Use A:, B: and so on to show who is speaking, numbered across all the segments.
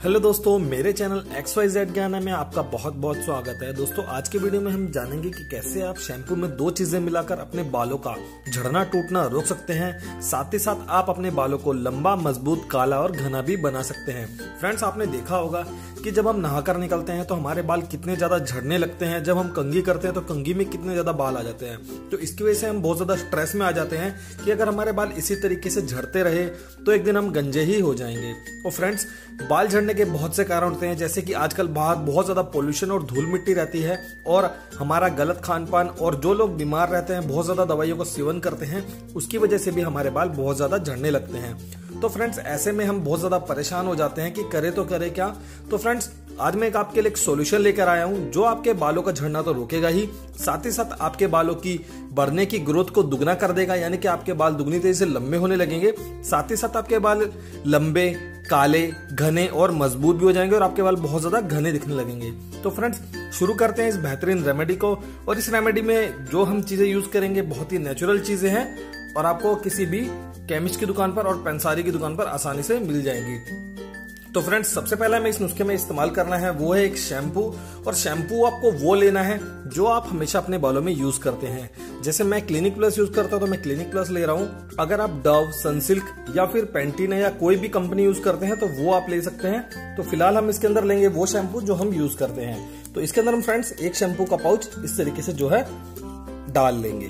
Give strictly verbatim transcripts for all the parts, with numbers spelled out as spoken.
A: Hello दोस्तों, मेरे channel x Y Z ज्ञान में आपका बहुत बहुत स्वागत है। दोस्तों आज के वीडियो में हम जानेंगे कि कैसे आप शैम्पू में दो चीजें मिलाकर अपने बालों का झड़ना टूटना रोक सकते हैं, साथ ही साथ आप अपने बालों को लंबा, मजबूत, काला और घना भी बना सकते हैं। फ्रेंड्स, आपने देखा होगा कि जब हम नहाकर निकलते हैं तो हमारे बाल कितने ज्यादा झड़ने लगते हैं, जब हम कंघी करते हैं तो कंघी में कितने ज्यादा बाल आ जाते हैं। तो इसकी वजह से हम बहुत ज्यादा स्ट्रेस में आ जाते हैं कि अगर हमारे बाल इसी तरीके से झड़ते रहे तो एक दिन हम गंजे ही हो जाएंगे। और फ्रेंड्स, बाल झड़ने के बहुत से कारण होते हैं, जैसे कि आजकल बाहर बहुत ज्यादा पोल्यूशन और धूल मिट्टी रहती है और हमारा गलत खान पान, और जो लोग बीमार रहते हैं, बहुत ज्यादा दवाइयों का सेवन करते हैं, उसकी वजह से भी हमारे बाल बहुत ज्यादा झड़ने लगते हैं। तो फ्रेंड्स, ऐसे में हम बहुत ज्यादा परेशान हो जाते हैं कि करे तो करे क्या। तो फ्रेंड्स, आज मैं एक आपके लिए एक सॉल्यूशन लेकर आया हूं जो आपके बालों का झड़ना तो रोकेगा ही, साथ ही साथ आपके बालों की बढ़ने की ग्रोथ को दुगना कर देगा, यानी कि आपके बाल दुगनी तेजी से लंबे होने लगेंगे। साथ ही साथ आपके बाल लंबे, काले, घने और मजबूत भी हो जाएंगे और आपके बाल बहुत ज्यादा घने दिखने लगेंगे। तो फ्रेंड्स, शुरू करते हैं इस बेहतरीन रेमेडी को। और इस रेमेडी में जो हम चीजें यूज करेंगे बहुत ही नेचुरल चीजें हैं और आपको किसी भी केमिस्ट की दुकान पर और पेंसारी की दुकान पर आसानी से मिल जाएंगी। तो फ्रेंड्स, सबसे पहला हमें इस नुस्खे में इस्तेमाल करना है वो है एक शैम्पू। और शैम्पू आपको वो लेना है जो आप हमेशा अपने बालों में यूज करते हैं। जैसे मैं क्लिनिक प्लस यूज करता हूं तो मैं क्लिनिक प्लस ले रहा हूं। अगर आप डव, सनसिल्क या फिर पेंटीना या कोई भी कंपनी यूज करते हैं तो वो आप ले सकते हैं। तो फिलहाल हम इसके अंदर लेंगे वो शैम्पू जो हम यूज करते हैं। तो इसके अंदर हम फ्रेंड्स एक शैम्पू का पाउच इस तरीके से जो है डाल लेंगे।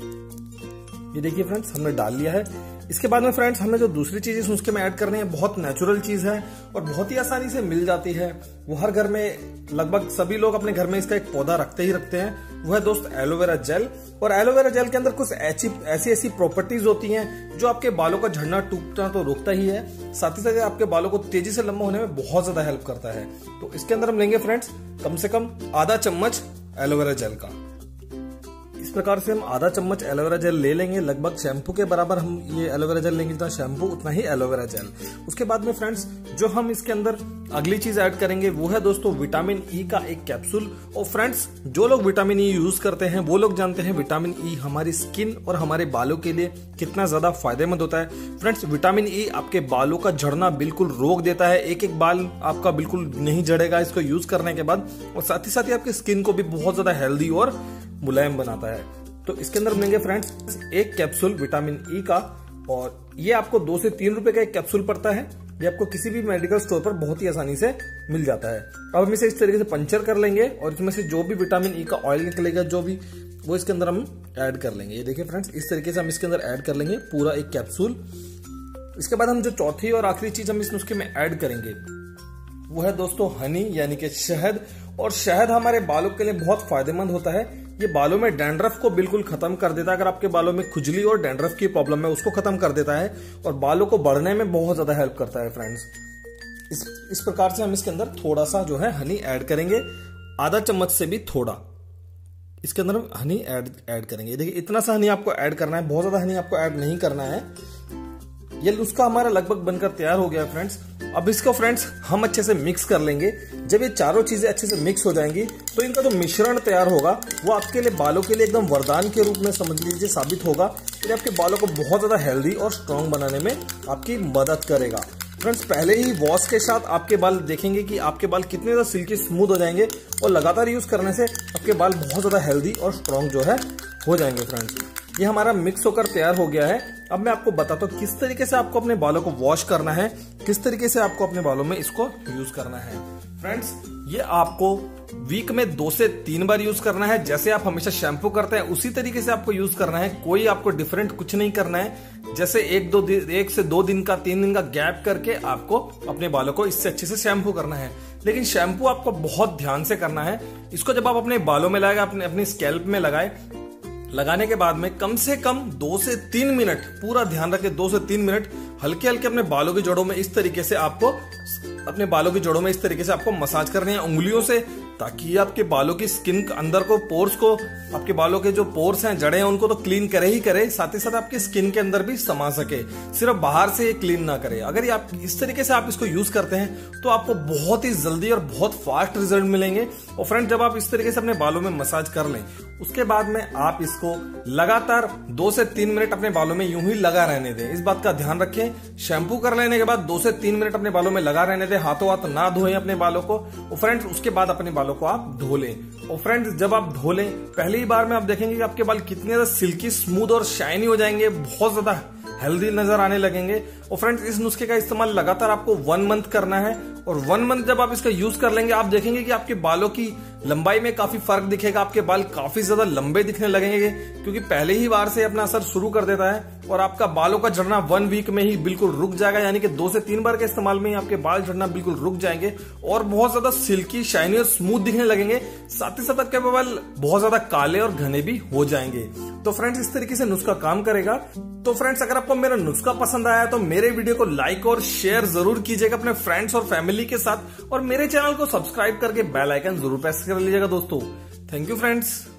A: ये देखिए फ्रेंड्स, हमने डाल लिया है। इसके बाद में फ्रेंड्स, हमें जो दूसरी चीज इस नुस्खे में ऐड करनी है बहुत नेचुरल चीज है और बहुत ही आसानी से मिल जाती है। वो हर घर में, लगभग सभी लोग अपने घर में इसका एक पौधा रखते ही रखते हैं। वो है दोस्त एलोवेरा जेल। और एलोवेरा जेल के अंदर कुछ ऐसी ऐसी ऐसी प्रॉपर्टीज होती हैं जो आपके बालों का झड़ना टूटना तो रोकता ही है, साथ ही साथ आपके बालों को तेजी से लंबा होने में बहुत ज्यादा हेल्प करता है। तो इसके अंदर हम लेंगे फ्रेंड्स कम से कम आधा चम्मच एलोवेरा जेल का। इस प्रकार से हम आधा चम्मच एलोवेरा जेल ले लेंगे। लगभग शैम्पू के बराबर हम ये एलोवेरा जेल लेंगे, जितना शैम्पू उतना ही एलोवेरा जेल। उसके बाद में फ्रेंड्स, जो हम इसके अंदर अगली चीज ऐड करेंगे वो है दोस्तों विटामिन ई का एक कैप्सूल। और फ्रेंड्स, जो लोग विटामिन ई यूज करते हैं वो लोग जानते हैं विटामिन ई हमारी स्किन और हमारे बालों के लिए कितना ज्यादा फायदेमंद होता है। फ्रेंड्स, विटामिन ई आपके बालों का झड़ना बिल्कुल रोक देता है। एक एक बाल आपका बिल्कुल नहीं झड़ेगा इसको यूज करने के बाद, और साथ ही साथ ही आपकी स्किन को भी बहुत ज्यादा हेल्दी और मुलायम बनाता है। तो इसके अंदर लेंगे फ्रेंड्स एक कैप्सूल विटामिन ई का, और ये आपको दो से तीन रुपए का एक कैप्सूल पड़ता है। ये आपको किसी भी मेडिकल स्टोर पर बहुत ही आसानी से मिल जाता है। अब हम इसे इस तरीके से पंचर कर लेंगे और इसमें से जो भी विटामिन ई का ऑयल निकलेगा, जो भी, वो इसके अंदर हम ऐड कर लेंगे। ये देखिए फ्रेंड्स, इस तरीके से हम इसके अंदर ऐड कर लेंगे पूरा एक कैप्सूल। इसके बाद हम जो चौथी और आखिरी चीज हम इस नुस्खे में ऐड करेंगे वो है दोस्तों हनी, यानी कि शहद। और शहद हमारे बालों के लिए बहुत फायदेमंद होता है। ये बालों में डैंड्रफ को बिल्कुल खत्म कर देता है। अगर आपके बालों में खुजली और डैंड्रफ की प्रॉब्लम है उसको खत्म कर देता है और बालों को बढ़ने में बहुत ज्यादा हेल्प करता है फ्रेंड्स। इस इस प्रकार से हम इसके अंदर थोड़ा सा जो है हनी ऐड करेंगे, आधा चम्मच से भी थोड़ा इसके अंदर हनी ऐड ऐड करेंगे। देखिए, इतना सा हनी आपको ऐड करना है, बहुत ज्यादा हनी आपको ऐड नहीं करना है। ये नुस्खा हमारा लगभग बनकर तैयार हो गया फ्रेंड्स। अब इसको फ्रेंड्स हम अच्छे से मिक्स कर लेंगे। जब ये चारों चीजें अच्छे से मिक्स हो जाएंगी तो इनका जो मिश्रण तैयार होगा वो आपके लिए, बालों के लिए एकदम वरदान के रूप में समझ लीजिए साबित होगा। ये आपके बालों को बहुत ज्यादा हेल्दी और स्ट्रांग बनाने में आपकी मदद करेगा। फ्रेंड्स, पहले ही वॉश के साथ आपके बाल देखेंगे कि आपके बाल कितने ज्यादा सिल्की स्मूथ हो जाएंगे और लगातार यूज करने से आपके बाल बहुत ज्यादा हेल्दी और स्ट्रांग जो है हो जाएंगे। फ्रेंड्स, ये हमारा मिक्स होकर तैयार हो गया है। अब मैं आपको बताता हूँ किस तरीके से आपको अपने बालों को वॉश करना है, किस तरीके से आपको अपने बालों में इसको यूज करना है। फ्रेंड्स, ये आपको वीक में दो से तीन बार यूज करना है। जैसे आप हमेशा शैम्पू करते हैं उसी तरीके से आपको यूज करना है। कोई आपको डिफरेंट कुछ नहीं करना है। जैसे एक दो दिन, एक से दो दिन का, तीन दिन का गैप करके आपको अपने बालों को इससे अच्छे से शैम्पू करना है। लेकिन शैम्पू आपको बहुत ध्यान से करना है। इसको जब आप अपने बालों में लगाएगा, अपने अपनी स्कैल्प में लगाए, लगाने के बाद में कम से कम दो से तीन मिनट, पूरा ध्यान रखें, दो से तीन मिनट हल्के हल्के अपने बालों की जड़ों में इस तरीके से आपको अपने बालों की जड़ों में इस तरीके से आपको मसाज करनी है उंगलियों से, ताकि ये आपके बालों की स्किन अंदर को पोर्स को, आपके बालों के जो पोर्स हैं, जड़ें हैं, उनको तो क्लीन करे ही करे, साथ ही साथ आपकी स्किन के अंदर भी समा सके, सिर्फ बाहर से ये क्लीन ना करे। अगर ये आप इस तरीके से आप इसको यूज करते हैं तो आपको बहुत ही जल्दी और बहुत फास्ट रिजल्ट मिलेंगे। और फ्रेंड, जब आप इस तरीके से अपने बालों में मसाज कर लें, उसके बाद में आप इसको लगातार दो से तीन मिनट अपने बालों में यूं ही लगा रहने दें। इस बात का ध्यान रखें, शैम्पू कर लेने के बाद दो से तीन मिनट अपने बालों में लगा रहने दें, हाथों हाथ ना धोएं अपने बालों को। और फ्रेंड्स, उसके बाद अपने बालों को आप धो लें। और फ्रेंड्स, जब आप धो लें, पहली बार में आप देखेंगे कि आपके बाल कितने ज्यादा सिल्की, स्मूथ और शाइनी हो जाएंगे, बहुत ज्यादा हेल्दी नजर आने लगेंगे। और फ्रेंड्स, इस नुस्खे का इस्तेमाल लगातार आपको वन मंथ करना है। और वन मंथ जब आप इसका यूज कर लेंगे, आप देखेंगे कि आपके बालों की लंबाई में काफी फर्क दिखेगा, आपके बाल काफी ज्यादा लंबे दिखने लगेंगे, क्योंकि पहले ही बार से अपना असर शुरू कर देता है। और आपका बालों का झड़ना वन वीक में ही बिल्कुल रुक जाएगा, यानी कि दो से तीन बार के इस्तेमाल में ही आपके बाल झड़ना बिल्कुल रुक जाएंगे और बहुत ज्यादा सिल्की, शाइनी और स्मूथ दिखने लगेंगे। साथ ही साथ आपके बाल बहुत ज्यादा काले और घने भी हो जाएंगे। तो फ्रेंड्स, इस तरीके से नुस्खा काम करेगा। तो फ्रेंड्स, अगर आपको मेरा नुस्खा पसंद आया तो मेरे वीडियो को लाइक और शेयर जरूर कीजिएगा अपने फ्रेंड्स और फैमिली के साथ, और मेरे चैनल को सब्सक्राइब करके बेल आइकन जरूर प्रेस कर लीजिएगा दोस्तों। Thank you friends.